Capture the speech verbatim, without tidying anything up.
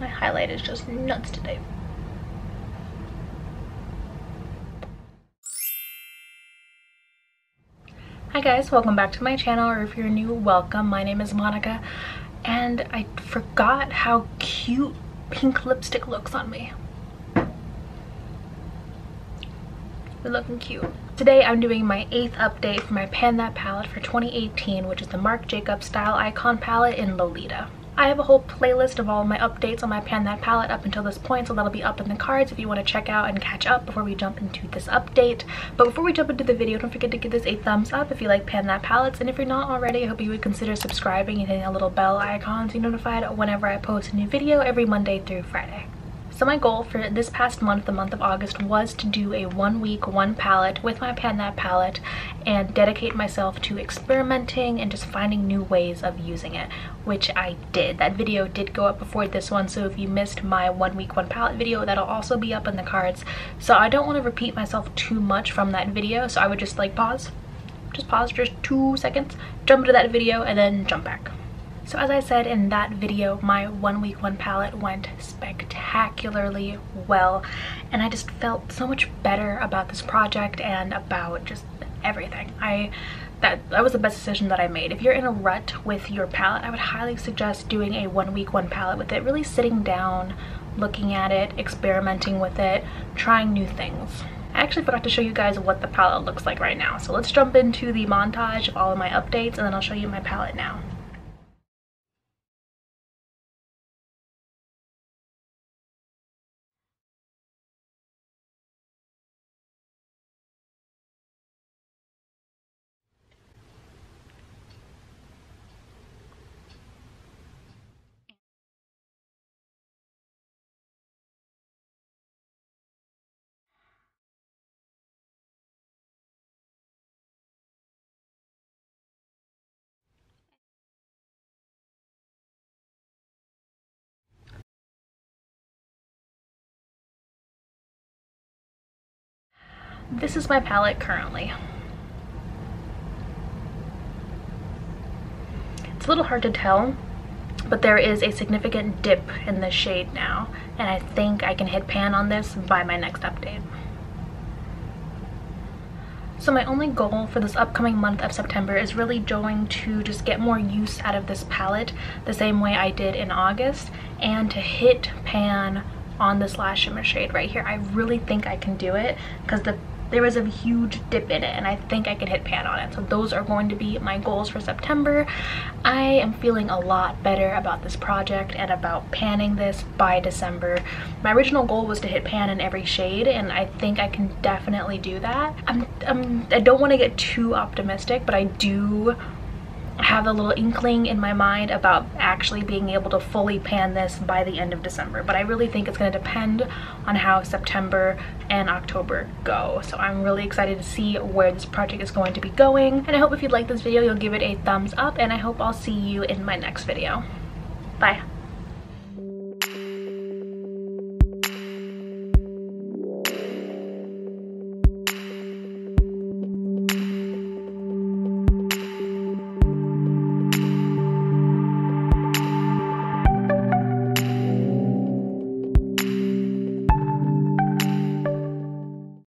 My highlight is just nuts today. Hi guys, welcome back to my channel, or if you're new, welcome. My name is Monica, and I forgot how cute pink lipstick looks on me. We're looking cute. Today I'm doing my eighth update for my Pan That palette for twenty eighteen, which is the Marc Jacobs Style Icon palette in Lolita. I have a whole playlist of all of my updates on my Pan That palette up until this point, so that'll be up in the cards if you want to check out and catch up before we jump into this update. But before we jump into the video, don't forget to give this a thumbs up if you like Pan That palettes, and if you're not already, I hope you would consider subscribing and hitting a little bell icon so you're notified whenever I post a new video every Monday through Friday. So my goal for this past month, the month of August, was to do a one week, one palette with my Pan That palette and dedicate myself to experimenting and just finding new ways of using it, which I did. That video did go up before this one, so if you missed my one week, one palette video, that'll also be up in the cards. So I don't want to repeat myself too much from that video, so I would just like pause, just pause just two seconds, jump into that video, and then jump back. So as I said in that video, my one week, one palette went spectacularly well, and I just felt so much better about this project and about just everything. I that that was the best decision that I made. If you're in a rut with your palette, I would highly suggest doing a one week, one palette with it, really sitting down, looking at it, experimenting with it, trying new things. I actually forgot to show you guys what the palette looks like right now, so let's jump into the montage of all of my updates, and then I'll show you my palette now. This is my palette currently. It's a little hard to tell, but there is a significant dip in the shade now, and I think I can hit pan on this by my next update. So my only goal for this upcoming month of September is really going to just get more use out of this palette the same way I did in August, and to hit pan on this last shimmer shade right here. I really think I can do it because the there was a huge dip in it, and I think I can hit pan on it. So those are going to be my goals for September. I am feeling a lot better about this project and about panning this by December. My original goal was to hit pan in every shade, and I think I can definitely do that. I'm, I'm, I don't want to get too optimistic, but I do have a little inkling in my mind about actually being able to fully pan this by the end of December, but I really think it's going to depend on how September and October go. So I'm really excited to see where this project is going to be going, and I hope if you like this video you'll give it a thumbs up, and I hope I'll see you in my next video. Bye.